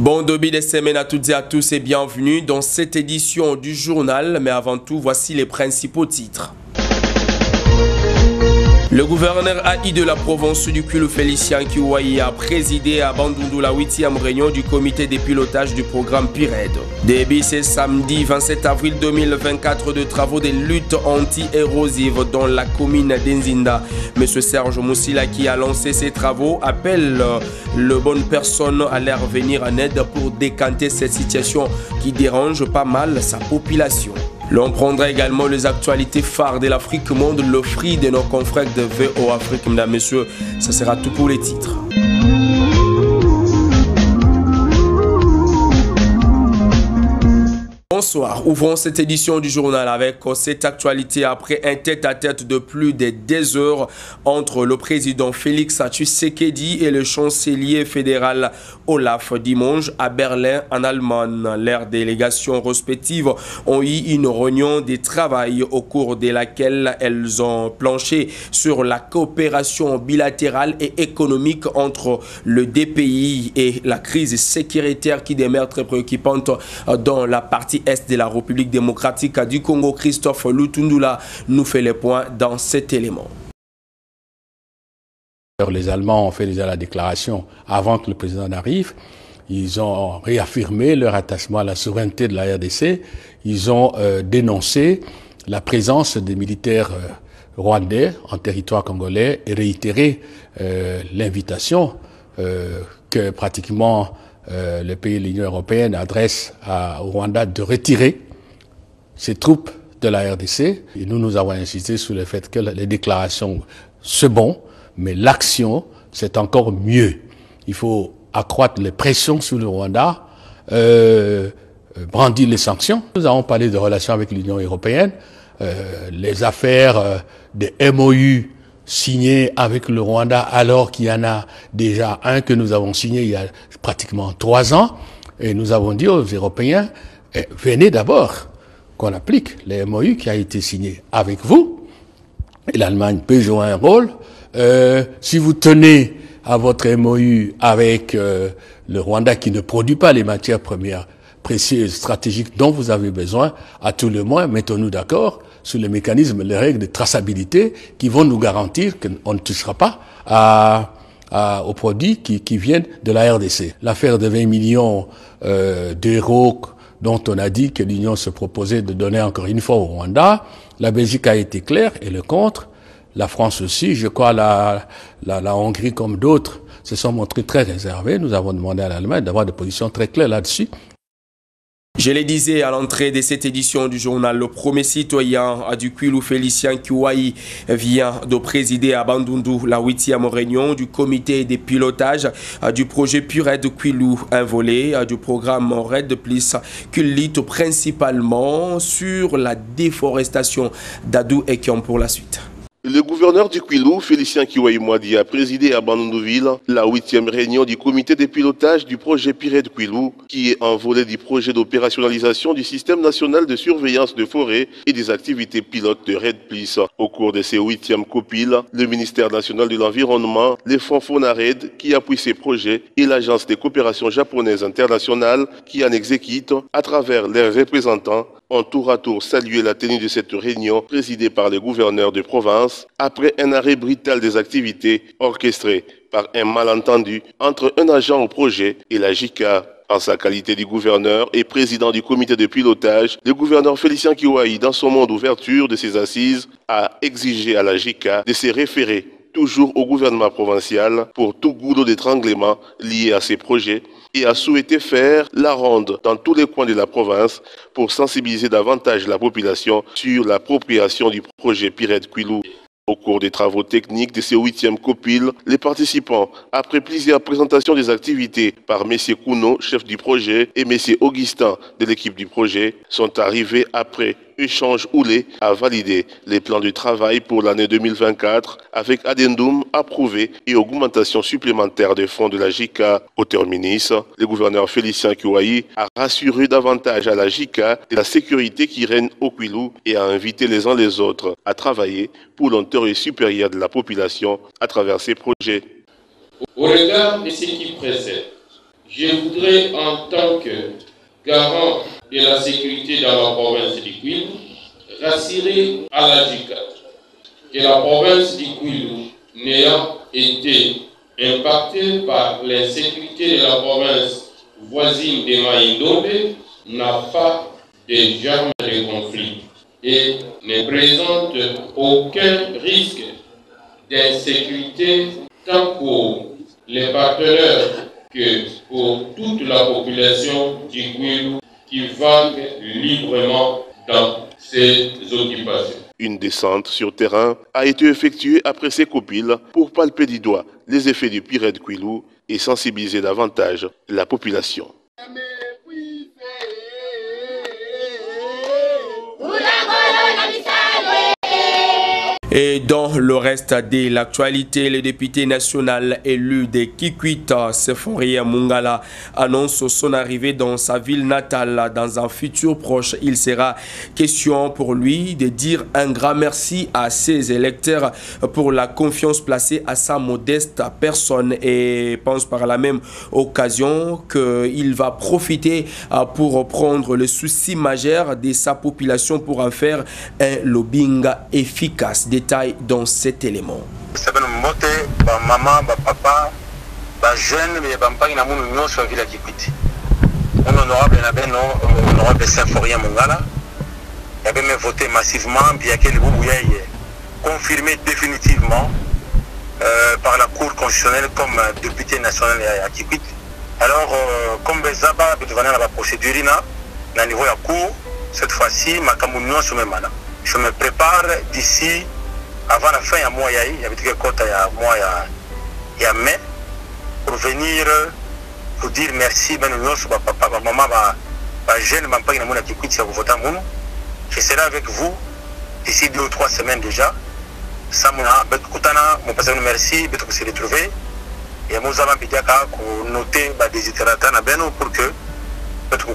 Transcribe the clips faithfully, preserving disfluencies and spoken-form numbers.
Bon début de semaine à toutes et à tous et bienvenue dans cette édition du journal. Mais avant tout, voici les principaux titres. Le gouverneur A I de la province du Kwilu, Félicien Kiouaï, a présidé à Bandundu la huitième réunion du comité de pilotage du programme PIRED. Début ce samedi vingt-sept avril deux mille vingt-quatre de travaux de lutte anti-érosive dans la commune d'Enzinda. M. Serge Moussila, qui a lancé ces travaux, appelle les bonnes personnes à leur venir en aide pour décanter cette situation qui dérange pas mal sa population. L'on prendra également les actualités phares de l'Afrique monde, le fruit de nos confrères de V O Afrique. Mesdames, Messieurs, ça sera tout pour les titres. Bonsoir, ouvrons cette édition du journal avec cette actualité après un tête-à-tête de plus de deux heures entre le président Félix Tshisekedi et le chancelier fédéral Olaf dimanche à Berlin en Allemagne. Leurs délégations respectives ont eu une réunion de travail au cours de laquelle elles ont planché sur la coopération bilatérale et économique entre les deux pays et la crise sécuritaire qui demeure très préoccupante dans la partie est de la République démocratique du Congo. Christophe Lutundula nous fait les points dans cet élément. Les Allemands ont fait déjà la déclaration avant que le président n'arrive. Ils ont réaffirmé leur attachement à la souveraineté de la R D C. Ils ont euh, dénoncé la présence des militaires euh, rwandais en territoire congolais et réitéré euh, l'invitation euh, que pratiquement Euh, le pays de l'Union européenne adresse à, au Rwanda de retirer ses troupes de la R D C. Et nous, nous avons insisté sur le fait que les déclarations, c'est bon, mais l'action, c'est encore mieux. Il faut accroître les pressions sur le Rwanda, euh, brandir les sanctions. Nous avons parlé de relations avec l'Union européenne, euh, les affaires euh, des M O U signé avec le Rwanda alors qu'il y en a déjà un que nous avons signé il y a pratiquement trois ans. Et nous avons dit aux Européens, eh, venez d'abord qu'on applique les M O U qui a été signé avec vous. Et l'Allemagne peut jouer un rôle. Euh, si vous tenez à votre M O U avec euh, le Rwanda qui ne produit pas les matières premières précieuses, stratégiques dont vous avez besoin, à tout le moins, mettons-nous d'accord sur les mécanismes, les règles de traçabilité qui vont nous garantir qu'on ne touchera pas à, à, aux produits qui, qui viennent de la R D C. L'affaire de vingt millions euh, d'euros dont on a dit que l'Union se proposait de donner encore une fois au Rwanda, la Belgique a été claire et le contre. La France aussi, je crois la, la, la Hongrie comme d'autres se sont montrés très réservés. Nous avons demandé à l'Allemagne d'avoir des positions très claires là-dessus. Je le disais à l'entrée de cette édition du journal, le premier citoyen du Kwilu, Félicien Kiouaï, vient de présider à Bandundu la huitième réunion du comité de pilotage du projet PIRED Kwilu, un volet du programme Red Plus qui lutte principalement sur la déforestation. Dadou et Kion pour la suite. Le gouverneur du Kwilu, Félicien Kiouaï Mwadi, a présidé à Bandunduville la huitième réunion du comité de pilotage du projet PIRED Kwilu, qui est un volet du projet d'opérationnalisation du système national de surveillance de forêt et des activités pilotes de Red Plus. Au cours de ces huitièmes copiles, le ministère national de l'Environnement, les fonds FONARED qui appuient ces projets et l'agence de coopération japonaise internationale qui en exécute à travers leurs représentants ont tour à tour salué la tenue de cette réunion présidée par le gouverneur de province après un arrêt brutal des activités orchestrées par un malentendu entre un agent au projet et la J I C A. En sa qualité de gouverneur et président du comité de pilotage, le gouverneur Félicien Kiouaï, dans son mot d'ouverture de ses assises, a exigé à la J I C A de se référer toujours au gouvernement provincial pour tout goulot d'étranglement lié à ces projets et a souhaité faire la ronde dans tous les coins de la province pour sensibiliser davantage la population sur l'appropriation du projet PIRED Kwilu. Au cours des travaux techniques de ces huitièmes copiles, les participants, après plusieurs présentations des activités par M. Kouno, chef du projet, et M. Augustin de l'équipe du projet, sont arrivés après échange houlé à valider les plans de travail pour l'année deux mille vingt-quatre avec addendum approuvé et augmentation supplémentaire des fonds de la J I C A. Au terminus, le gouverneur Félicien Kiouaï a rassuré davantage à la J I C A de la sécurité qui règne au Kwilu et a invité les uns les autres à travailler pour l'intérêt supérieur de la population à travers ces projets. Au regard de ce qui précède, Je voudrais, en tant que garant de la sécurité dans la province du Kwilu, rassurer à la J I C A que la province du Kwilu, n'ayant été impactée par l'insécurité de la province voisine de Mai-Ndombe, n'a pas de germe de conflit et ne présente aucun risque d'insécurité tant pour les partenaires que pour toute la population du Kwilu qui vague librement dans ces occupations. Une descente sur terrain a été effectuée après ces copiles pour palper du doigt les effets du Pirée de Kwilu et sensibiliser davantage la population. Et dans le reste de l'actualité, le député national élu de Kikwit, Seforie Mungala, annonce son arrivée dans sa ville natale. Dans un futur proche, il sera question pour lui de dire un grand merci à ses électeurs pour la confiance placée à sa modeste personne et pense par la même occasion qu'il va profiter pour prendre le souci majeur de sa population pour en faire un lobbying efficace. Détail dans cet élément. Maman, papa, jeune, mais pas na munu nyonso ya vila Kikwit. On honorable na beno, honorable Seforie Mungala. Il avait même voté massivement, puis il y a quelques bouts confirmé définitivement euh, par la Cour constitutionnelle comme député national à Kikwit. Alors, euh, comme Bezaba, il y a la procédure à niveau de la Cour, cette fois-ci, ma camunion sur mes manas. Je me prépare d'ici, avant la fin, il y a mois, il y avait quelques côtes, il y a mois, il y a mai, pour venir vous dire merci, ben nous, papa, maman, ma jeune, ma père, qui écoute, si vous votez à mon. Je serai avec vous d'ici deux ou trois semaines déjà. Ça m'a mon passé merci, que se retrouver. Et nous avons dit que noter des itérateurs pour que peut-être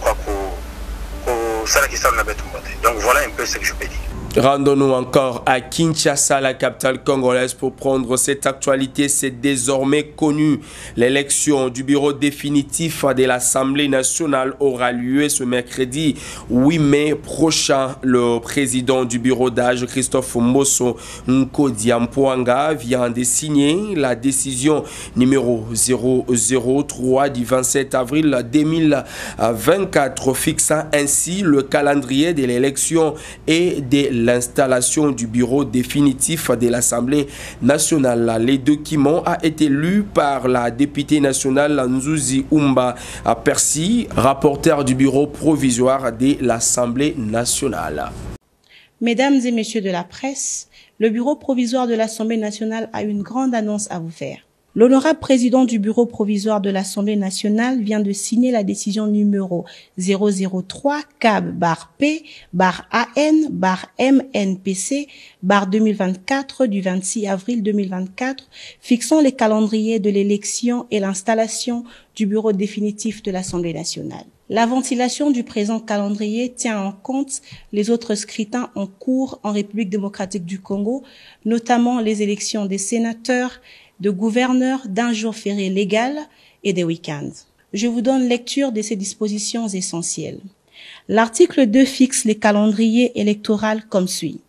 que ça qui s'en a besoin. Donc voilà un peu ce que je peux dire. Rendons-nous encore à Kinshasa, la capitale congolaise, pour prendre cette actualité. C'est désormais connu. L'élection du bureau définitif de l'Assemblée nationale aura lieu ce mercredi huit mai prochain. Le président du bureau d'âge, Christophe Mbosso Nkodiampoanga, vient de signer la décision numéro zéro zéro trois du vingt-sept avril deux mille vingt-quatre, fixant ainsi le calendrier de l'élection et de l'installation du bureau définitif de l'Assemblée nationale. Les documents ont été lus par la députée nationale Nzuzi Umba Percy, rapporteur du bureau provisoire de l'Assemblée nationale. Mesdames et messieurs de la presse, le bureau provisoire de l'Assemblée nationale a une grande annonce à vous faire. L'honorable président du bureau provisoire de l'Assemblée nationale vient de signer la décision numéro zéro zéro trois C A B barre P barre A N barre M N P C barre deux mille vingt-quatre du vingt-six avril deux mille vingt-quatre fixant les calendriers de l'élection et l'installation du bureau définitif de l'Assemblée nationale. La ventilation du présent calendrier tient en compte les autres scrutins en cours en République démocratique du Congo, notamment les élections des sénateurs, de gouverneurs, d'un jour férié légal et des week-ends. Je vous donne lecture de ces dispositions essentielles. L'article deux fixe les calendriers électoraux comme suit.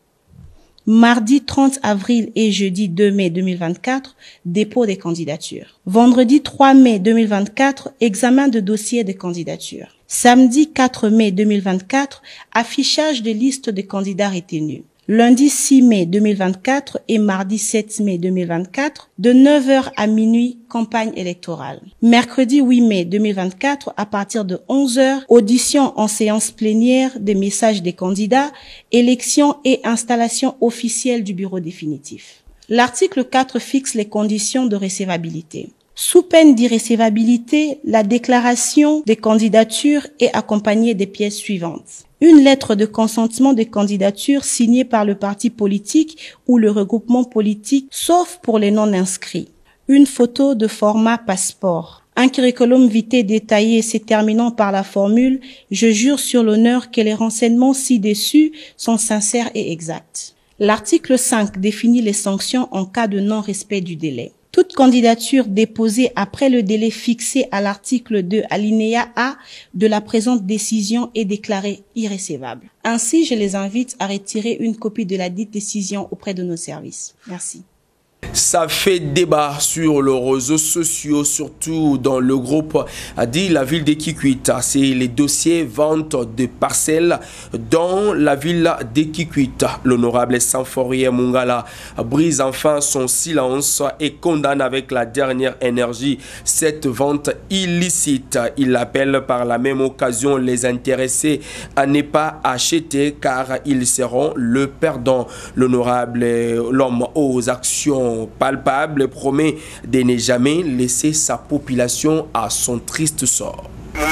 Mardi trente avril et jeudi deux mai deux mille vingt-quatre, dépôt des candidatures. Vendredi trois mai deux mille vingt-quatre, examen de dossier des candidatures. Samedi quatre mai deux mille vingt-quatre, affichage de liste des candidats retenus. Lundi six mai deux mille vingt-quatre et mardi sept mai deux mille vingt-quatre, de neuf heures à minuit, campagne électorale. Mercredi huit mai deux mille vingt-quatre, à partir de onze heures, audition en séance plénière des messages des candidats, élection et installation officielle du bureau définitif. L'article quatre fixe les conditions de recevabilité. Sous peine d'irrecevabilité, la déclaration des candidatures est accompagnée des pièces suivantes. Une lettre de consentement des candidatures signée par le parti politique ou le regroupement politique, sauf pour les non-inscrits. Une photo de format passeport. Un curriculum vitae détaillé se terminant par la formule « Je jure sur l'honneur que les renseignements ci-dessus sont sincères et exacts ». L'article cinq définit les sanctions en cas de non-respect du délai. Toute candidature déposée après le délai fixé à l'article deux alinéa A de la présente décision est déclarée irrecevable. Ainsi, je les invite à retirer une copie de la dite décision auprès de nos services. Merci. Ça fait débat sur les réseaux sociaux, surtout dans le groupe a dit la ville de Kikwit. C'est les dossiers vente de parcelles dans la ville de Kikwit. L'honorable Sanforie Mungala brise enfin son silence et condamne avec la dernière énergie cette vente illicite. Il appelle par la même occasion les intéressés à ne pas acheter car ils seront le perdant. L'honorable, l'homme aux actions palpable promet de ne jamais laisser sa population à son triste sort.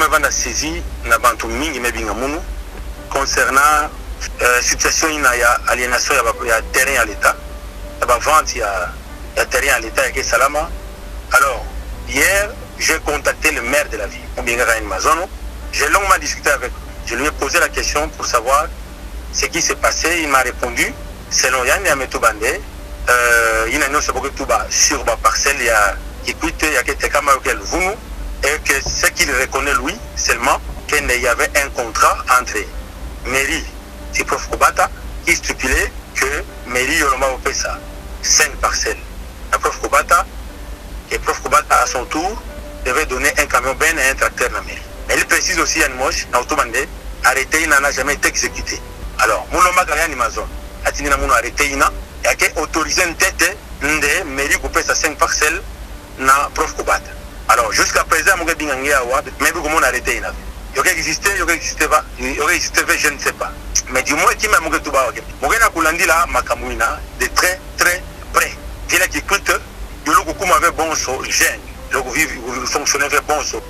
Concernant la situation de l'aliénation de terrain à l'État, la vente de terrain à l'État et Salama. Alors, hier, j'ai contacté le maire de la ville, j'ai longuement discuté avec lui. Je lui ai posé la question pour savoir ce qui s'est passé. Il m'a répondu, selon Yann Yametobande, il y a une sur ma parcelle, il y a Kikwit, il y a quelques camarades et que ce qu'il reconnaît lui seulement, qu'il y avait un contrat entre mairie et Prof Kobata qui stipulait que mairie Yoloma fait ça, cinq parcelles. La Prof Kobata, et Prof Kobata à son tour devait donner un camion ben et un tracteur à la mairie. Mais il précise aussi à Moche, arrêté, il n'en a jamais été exécuté. Alors, Mouloma Garian Amazon, Atinina Mouno arrêté, il a autorisé une tête de mairie coupée à cinq parcelles na Prof Kobata. Alors jusqu'à présent, je ne sais pas, mais comment on a arrêté. Il y a existé, il y a existé pas, il y a existé, je ne sais pas. Mais du moins, qui m'a dit tout bas, moi je suis là, ma camouina, de très très près. Il y a qui écoute, il y a beaucoup de bons choses, gêne, le fonctionnaire fait bon choses,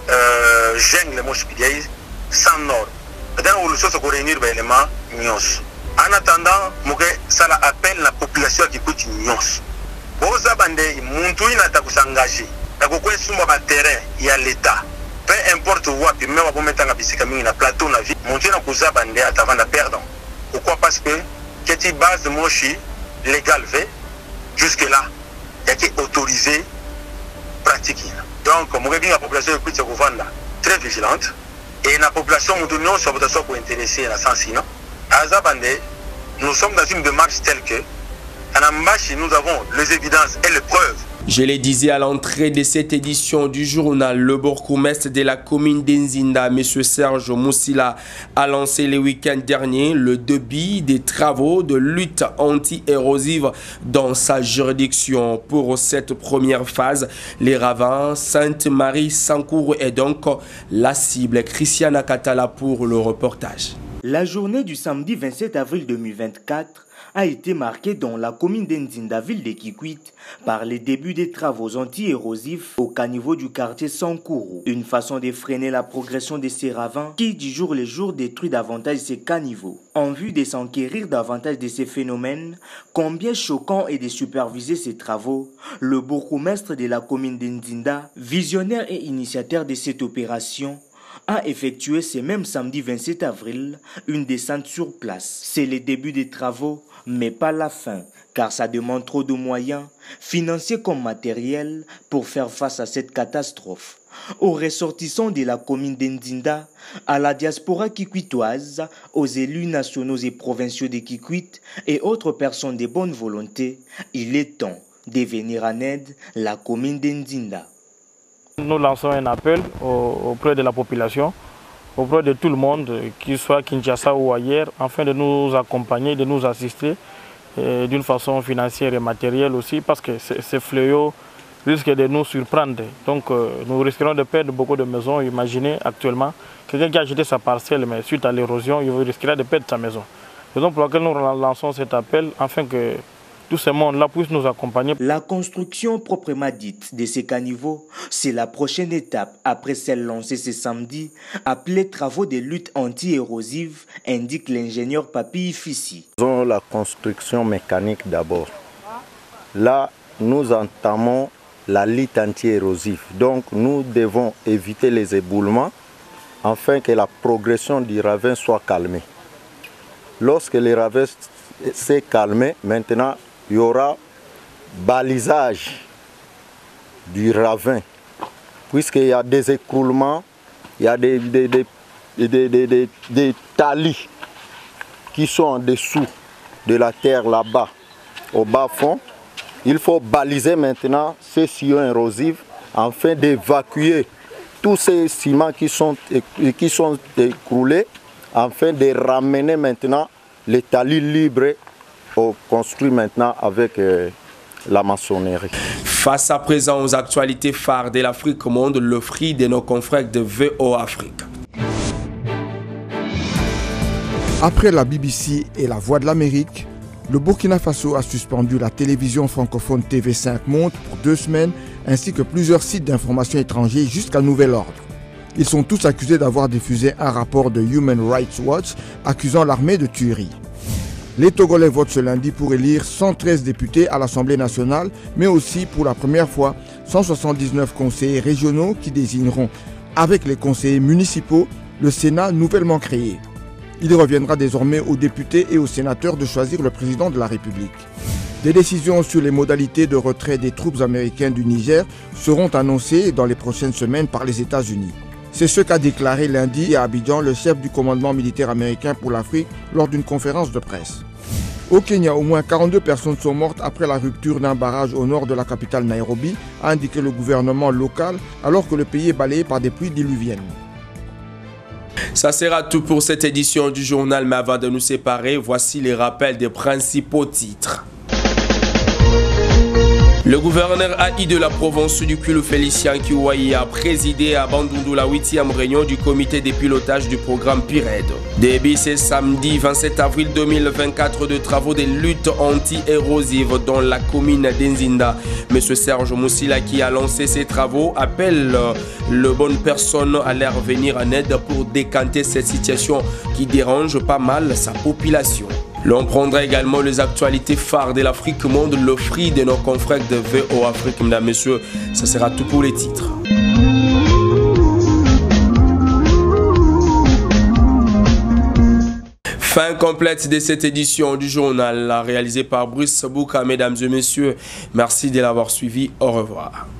gêne les moches piliers, sans nord. Maintenant, on se réunir les éléments, nyos. En attendant, ça appelle la population qui écoute nyos. Boza bande, muntu inata kusangaji. Na kokwe sumba ba terrain ya l'État. Peu importe où, puis même on mettre en bisika mingi na plateau na vie. Muntu na kuza bande atavanda perdant. Pourquoi? Parce que cette base de mochi légal fait jusque là, il y a qui autorisé pratiquer. Donc, mon bien la population écoute ce vendre très vigilante et la population nous donnons sur votre pour intéresser à sens sinon. À bande, nous sommes dans une démarche telle que à Nambashi, nous avons les évidences et les preuves. Je le disais à l'entrée de cette édition du journal, le bourgmestre de la commune d'Nzinda, M. Serge Moussila, a lancé le week-end dernier le début des travaux de lutte anti-érosive dans sa juridiction. Pour cette première phase, les ravins Sainte-Marie, Sankourou et donc la cible. Christiana Katala pour le reportage. La journée du samedi vingt-sept avril deux mille vingt-quatre a été marquée dans la commune d'Nzinda, ville de Kikwit, par les débuts des travaux anti-érosifs au caniveau du quartier Sankourou. Une façon de freiner la progression de ces ravins qui, du jour le jour, détruit davantage ces caniveaux. En vue de s'enquérir davantage de ces phénomènes, combien choquant est de superviser ces travaux, le bourgmestre de la commune d'Nzinda, visionnaire et initiateur de cette opération, a effectué ce même samedi vingt-sept avril une descente sur place. C'est le début des travaux, mais pas la fin, car ça demande trop de moyens, financiers comme matériels, pour faire face à cette catastrophe. Aux ressortissants de la commune d'Nzinda, à la diaspora kikwitoise, aux élus nationaux et provinciaux de Kikwit et autres personnes de bonne volonté, il est temps de venir en aide la commune d'Nzinda. Nous lançons un appel auprès de la population, auprès de tout le monde, qu'il soit à Kinshasa ou ailleurs, afin de nous accompagner, de nous assister d'une façon financière et matérielle aussi, parce que ces fléaux risquent de nous surprendre. Donc nous risquerons de perdre beaucoup de maisons. Imaginez actuellement, quelqu'un qui a acheté sa parcelle, mais suite à l'érosion, il risquera de perdre sa maison. Raison pour laquelle nous lançons cet appel, afin que tout ce monde-là puisse nous accompagner. La construction proprement dite de ces caniveaux, c'est la prochaine étape après celle lancée ce samedi, appelée travaux de lutte anti-érosive, indique l'ingénieur Papi Ifissi. Nous avons la construction mécanique d'abord. Là, nous entamons la lutte anti-érosive. Donc, nous devons éviter les éboulements afin que la progression du ravin soit calmée. Lorsque le ravin s'est calmé, maintenant, il y aura balisage du ravin, puisqu'il y a des écroulements, il y a des, des, des, des, des, des, des, des talis qui sont en dessous de la terre là-bas, au bas fond. Il faut baliser maintenant ces sillons érosifs afin d'évacuer tous ces ciments qui sont, qui sont écroulés, afin de ramener maintenant les talus libres au construit maintenant avec euh, la maçonnerie. Face à présent aux actualités phares de l'Afrique au monde, le fruit de nos confrères de V O Afrique. Après la B B C et la Voix de l'Amérique, le Burkina Faso a suspendu la télévision francophone T V cinq Monde pour deux semaines, ainsi que plusieurs sites d'information étrangers jusqu'à nouvel ordre. Ils sont tous accusés d'avoir diffusé un rapport de Human Rights Watch accusant l'armée de tuerie. Les Togolais votent ce lundi pour élire cent treize députés à l'Assemblée nationale, mais aussi pour la première fois cent soixante-dix-neuf conseillers régionaux qui désigneront, avec les conseillers municipaux, le Sénat nouvellement créé. Il reviendra désormais aux députés et aux sénateurs de choisir le président de la République. Des décisions sur les modalités de retrait des troupes américaines du Niger seront annoncées dans les prochaines semaines par les États-Unis. C'est ce qu'a déclaré lundi à Abidjan le chef du commandement militaire américain pour l'Afrique lors d'une conférence de presse. Au Kenya, au moins quarante-deux personnes sont mortes après la rupture d'un barrage au nord de la capitale Nairobi, a indiqué le gouvernement local, alors que le pays est balayé par des pluies diluviennes. Ça sera tout pour cette édition du journal, mais avant de nous séparer, voici les rappels des principaux titres. Le gouverneur A I de la province du Kwilu, Félicien Kiouayi, a présidé à Bandundu la huitième réunion du comité de pilotage du programme PIRED. Début ce samedi vingt-sept avril deux mille vingt-quatre de travaux de lutte anti-érosive dans la commune d'Nzinda. M. Serge Moussila, qui a lancé ces travaux, appelle les bonnes personnes à leur venir en aide pour décanter cette situation qui dérange pas mal sa population. L'on prendra également les actualités phares de l'Afrique monde, le fruit de nos confrères de V O Afrique. Mesdames, Messieurs, ça sera tout pour les titres. Fin complète de cette édition du journal réalisée par Bruce Bouka. Mesdames et Messieurs, merci de l'avoir suivi. Au revoir.